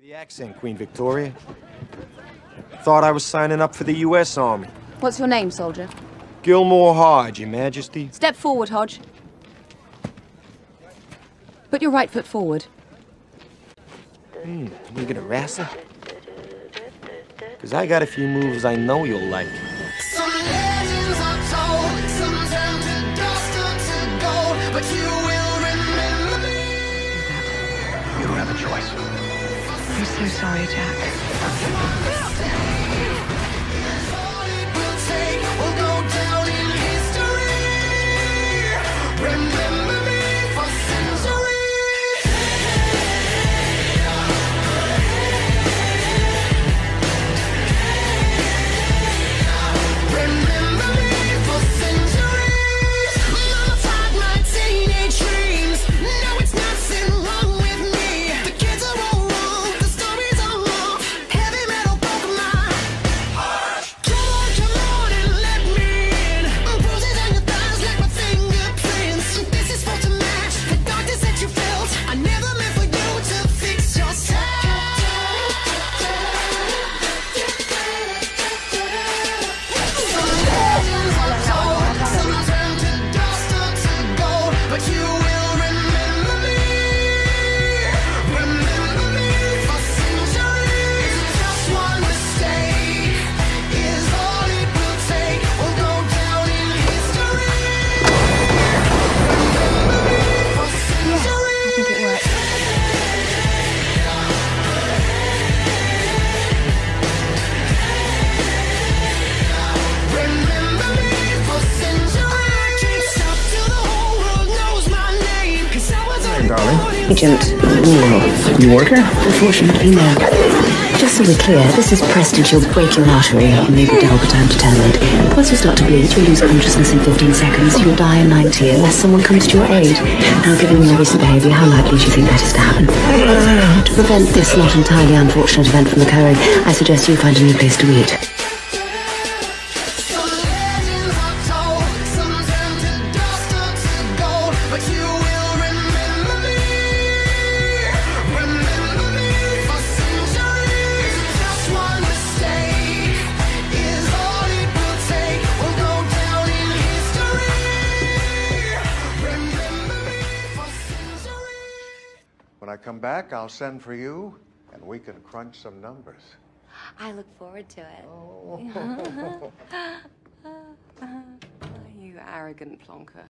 The accent, Queen Victoria. Thought I was signing up for the U.S. Army. What's your name, soldier? Gilmore Hodge, Your Majesty. Step forward, Hodge. Put your right foot forward. You gonna wrestle? Because I got a few moves I know you'll like. Some legends are told, some turn to dust or to gold, but you will remember me. You don't have a choice. I'm so sorry, Jack. All it will take will go down in history. Remember me for centuries. Remember me for centuries. Mama tied my teenage dreams. No, it's nothing wrong with me. The kids are all wrong. The stories are wrong. Heavy metal broke my heart. Come on and let me in. Bruises on your thighs like my fingerprints. This is for to match the darkness that you felt. I never meant for you to fix yourself. But you will remember me. Remember me for centuries. Just one mistake is all it will take. We'll go down in history. Remember me for centuries. I think it works. Remember me for centuries. I can't stop till the whole world knows my name. 'Cause I was Hey, darling. Agent. You work here? Unfortunately, no. Just so we're clear, this is Prestige. You'll break your artery and maybe dull but undetermined. Once you start to bleed, you'll lose consciousness in 15 seconds. You'll die in 90 unless someone comes to your aid. Now, given your recent behaviour, how likely do you think that is to happen? To prevent this not entirely unfortunate event from occurring, I suggest you find a new place to eat. some legends are told, some turn to dust or to gold, but you will remember me. Remember me for centuries. Just one mistake is all it will take. We'll go down in history. Remember me for centuries. When I come back, I'll send for you, and we can crunch some numbers. I look forward to it. You arrogant plonker.